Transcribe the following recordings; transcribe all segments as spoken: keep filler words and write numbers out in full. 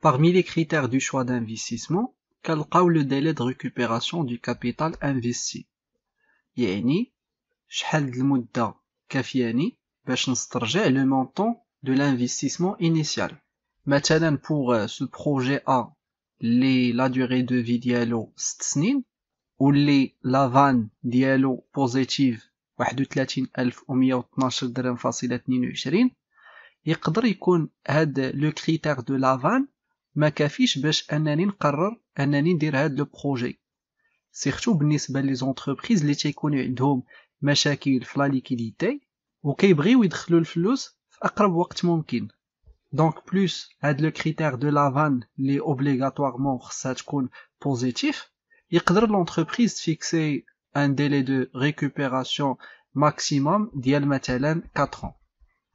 Parmi les critères du choix d'investissement, كنلقاو le délai de récupération du capital investi. يعني شحال د المدة كافياني باش نسترجع le montant de l'investissement initial. مثلا pour ce projet A, اللي la durée de vie ديالو ست سنين واللي la vanne ديالو positive واحد وثلاثين ألف ومية واثناش درهم فاصلة اثنين وعشرين، يقدر يكون هاد لو كريتير دو لا فان ما كافيش باش انني نقرر انني ندير هاد لو بروجي، سيرتو بالنسبه لي زونتربريز اللي تيكونوا عندهم مشاكل في لا ليكيديتي وكيبغيو يدخلوا الفلوس في اقرب وقت ممكن. دونك بلوس هاد لو كريتير دو لا فان لي اوبليغاتوارمون خصها تكون بوزيتيف، يقدر لونتربريز تفيكسي ان ديلي دو ريكوبيراسيون ماكسيموم ديال مثلا أربعة ans.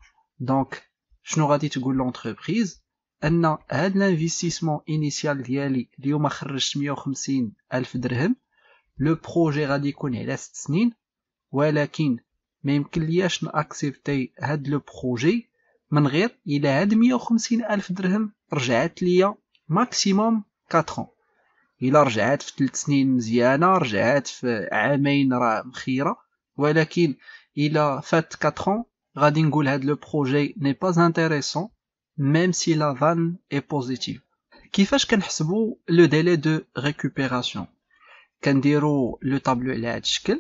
دونك شنو غادي تقول لونتربريز؟ ان هاد الانفستيسمون انيسيال ديالي اليوم خرجت مية وخمسين الف درهم، لو بروجي غادي يكون على ست سنين، ولكن ما يمكن لياش ناكسبتي هاد لو بروجي من غير الا هاد مية وخمسين الف درهم رجعت ليا ماكسيموم أربعة ans. الا رجعت في ثلاث سنين مزيانه، رجعت في عامين راه مخيره، ولكن الا فات أربعة ans غادي نقول هاد لو بروجي ني با انتريسون même si la vanne est positive. كيفاش كنحسبوا لو ديلي دو ريكوبيراسيون؟ كنديروا لو طابلو على هاد الشكل،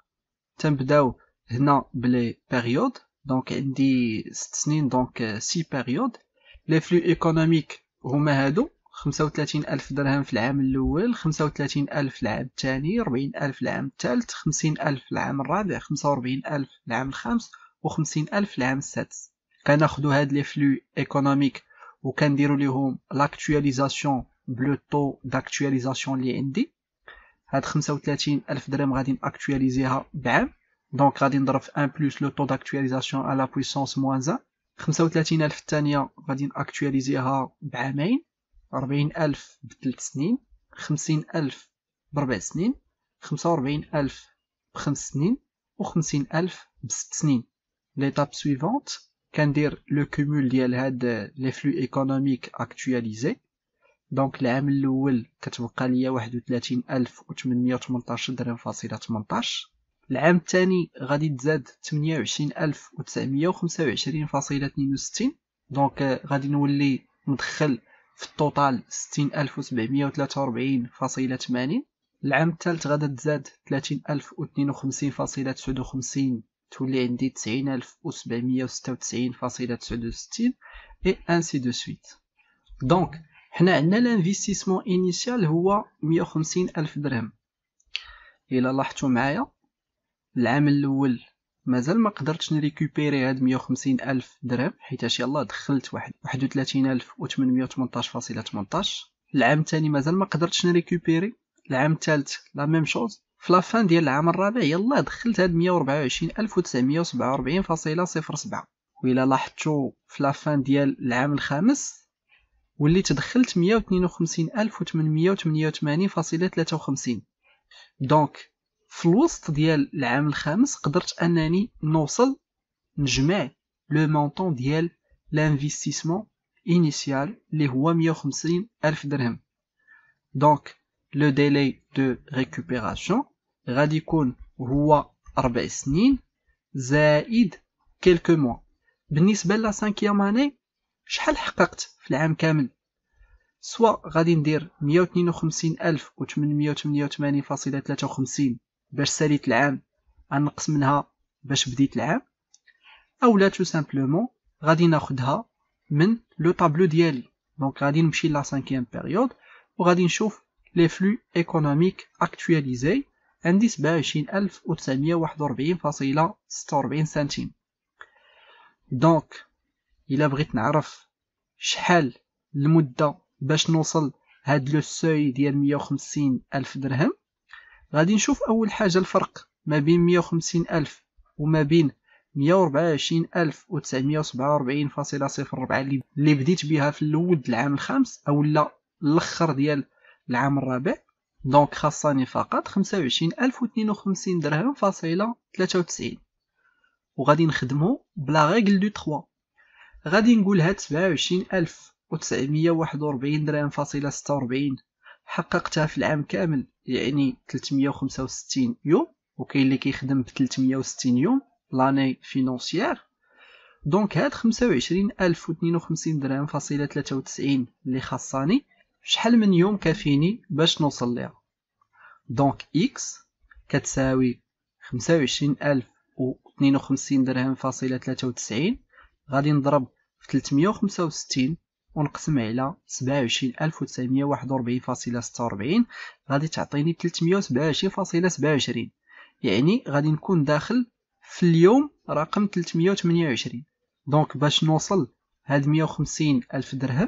تنبداو هنا بلي بيريود، دونك عندي ست سنين دونك سي بيريود. لي فلو ايكونوميك هما هادو خمسة وثلاثين ألف درهم في العام الاول، خمسة وثلاثين ألف العام الثاني، أربعين ألف العام الثالث، خمسين ألف العام الرابع، خمسة وأربعين ألف العام الخامس، وخمسين ألف العام السادس. كناخدو هاد لي فلو ايكونوميك وكنديرو ليهم لاكtualisation بلو طو داكtualisation اللي عندي. هاد خمسة وثلاثين ألف درهم غادي ناكtualiزيها بعام، دونك غادي نضرب في واحد بلس لو طو داكtualisation على بويسونس موان واحد. خمسة وثلاثين ألف الثانية غادي ناكtualiزيها بعامين، أربعين ألف بثلاث سنين، خمسين ألف بربع سنين، خمسة وأربعين ألف بخمس سنين، وخمسين ألف بست سنين. ليتاب سويفونت كندير لو كومول ديال هاد لي فلو ايكونوميك اكtualisé. دونك العام الاول كتبقى ليا واحد وثلاثين ألف وثمنمية وثمنطاش درهم فاصلة ثمنطاش. العام الثاني غادي تزاد ثمانية وعشرين ألف وتسعمية وخمسة وعشرين فاصلة اثنين وستين، دونك غادي نولي ندخل في التوتال ستين ألف وسبعمية وثلاثة وأربعين فاصلة ثمانين. العام الثالث غادا تزاد ثلاثين ألف واثنين وخمسين فاصلة تسعة وخمسين، تولي عندي تسعين ألف وسبعمية وستة وتسعين فاصلة تسعة وستين et ainsi de suite. دونك حنا عندنا الانفستيسمون انيسيال هو مية وخمسين ألف درهم. الا لاحظتوا معايا العام الاول مازال ما قدرتش نريكوبيري هاد مية وخمسين ألف درهم حيتاش يلاه دخلت واحد واحد وثلاثين ألف وثمنمية وثمنطاش فاصلة ثمنطاش. العام الثاني مازال ما قدرتش نريكوبيري. العام الثالث لا ميم شوز. في لافان ديال العام الرابع يلا دخلت هاد مية وربعة وعشرين ألف وتسعمية وسبعة وأربعين فاصلة صفر سبعة. وإلا لاحظتوا في لافان ديال العام الخامس وليت دخلت مية واثنين وخمسين ألف وثمنمية وثمانية وثمانين فاصلة ثلاثة وخمسين. دونك في الوسط ديال العام الخامس قدرت انني نوصل نجمع لو مونطون ديال لانفستيسمون انيسيال اللي هو مية وخمسين ألف درهم. دونك لو ديلي دو ريكوبيراسيون غادي يكون هو أربع سنين زائد كيلكو موا. بالنسبه لا سانكيام اني شحال حققت في العام كامل؟ سوا غادي ندير مية واثنين وخمسين ألف وثمنمية وثمانية وثمانين فاصلة ثلاثة وخمسين باش ساليت العام غنقص منها باش بديت العام، اولا تو سامبلومون غادي ناخدها من لو طابلو ديالي. دونك غادي نمشي لا سانكيام بيريود وغادي نشوف لي فلو ايكونوميك اكtualisé، عندي سبعة وعشرين ألف وتسعمية وواحد وأربعين فاصلة ستة وأربعين سنتيم. دونك الا بغيت نعرف شحال المده باش نوصل هاد لو سوي ديال مية وخمسين ألف درهم، غادي نشوف اول حاجه الفرق ما بين مية وخمسين ألف وما بين مية وأربعة وعشرين ألف وتسعمية وسبعة وأربعين فاصلة صفر أربعة اللي بديت بها في الاول العام الخامس او لا الاخر ديال العام الرابع. دونك خاصني فقط خمسة وعشرين ألف واثنين وخمسين درهم فاصلة ثلاثة وتسعين، وغادي نخدمو بلا ريغل دو ثلاثة. غادي نقول هاد سبعة وعشرين ألف وتسعمية واحد وربعين درهم فاصلة ستة وربعين حققتها في العام كامل، يعني ثلاثمية وخمسة وستين يوم، وكاين اللي كيخدم ب ثلاثمية وستين يوم لاني فينونسيير. دونك هاد خمسة وعشرين ألف واثنين وخمسين درهم فاصلة ثلاثة وتسعين اللي خاصاني، شحال من يوم كافيني باش نوصل ليها؟ دونك اكس كتساوي خمسة وعشرين ألف واثنين وخمسين درهم فاصلة ثلاثة وتسعين غادي نضرب في ثلاثمية وخمسة وستين ونقسم على سبعة وعشرين ألف وتسعمية واحد وربعين فاصلة ستة وربعين غادي تعطيني ثلاثمية وسبعة وعشرين فاصلة سبعة وعشرين، يعني غادي نكون داخل في اليوم رقم ثلاثمية وثمانية وعشرين. دونك باش نوصل هاد مية وخمسين ألف درهم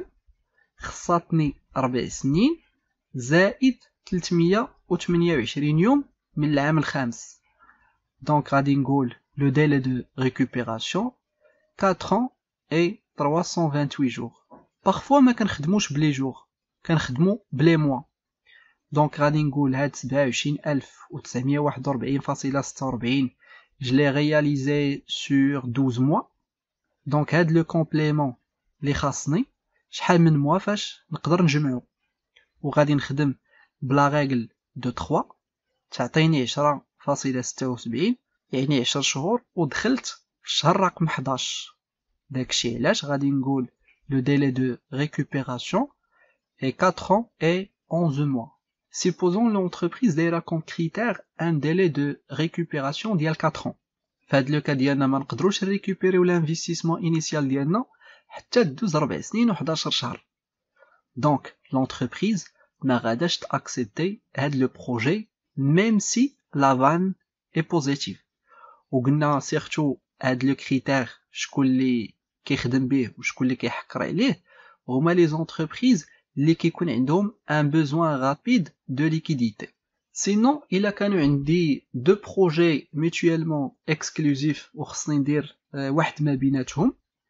خصاتني ربع سنين زائد ثلاثمية وثمانية وعشرين يوم من العام الخامس. دونك غادي نقول لو ديلي دو ريكوبيراسيون quatre ans et trois cent vingt-huit jours. Parfois ما كنخدموش بلي جور، كنخدمو بلي موا. دونك غادي نقول هاد سبعة وعشرين ألف وتسعمية واحد وربعين فاصلة ستة وربعين je l'ai réalisé sur douze mois. دونك هاد لو كومبليمون اللي خاصني شحال من موا فاش نقدر نجمعو، وغادي نخدم بلا ريغل دو ثلاثة تعطيني عشرة فاصلة ستة وسبعين، يعني عشر شهور، ودخلت في الشهر رقم حداش. داكشي علاش غادي نقول le délai de récupération est quatre ans et onze mois. Supposons l'entreprise دايره comme critère un délai de récupération ديال quatre ans. فهاد لو كا ديالنا ما نقدروش نريكوبيريو l'investissement initial ديالنا حتى دوز ربع سنين و حداش شهر. دونك l'entreprise ما غاداش تاكسبتي هاد لو بروجي même si la vanne est positive. وقلنا سيرتو هاد لو كريتير شكون اللي كيخدم به وشكون اللي كيحكر عليه، هما لي زونتربريز اللي كيكون عندهم ان بوزوان رابيد دو ليكيديتي. سينون الا كانوا عندي دو بروجي ميتويلمون اكسكلوزيف وخصني ندير واحد ما بيناتهم،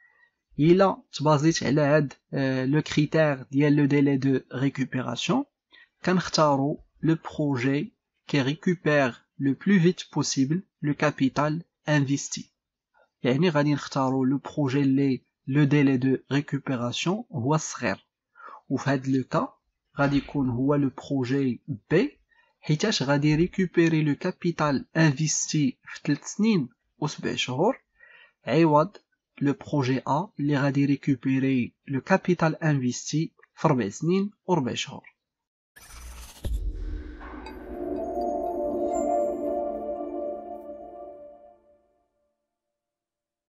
الا تبازيت على هاد لو كريتير ديال لو ديلي دو ريكوبيراسيون كنختاروا لو بروجي كي ريكوبير لو بلو فيت بوسيبل لو كابيتال انفيستي. يعني غادي نختاروا لو بروجي اللي لو ديلي دو ريكوبيراسيون هو الصغير، وفي هاد لو كا غادي يكون هو لو بروجي بي، حيتاش غادي ريكوبيري لو كابيتال انفيستي في ثلاث سنين وسبع شهور، عوض لو بروجي ا اللي غادي ريكوبيري لو كابيتال انفيستي في ربع سنين وربع شهور.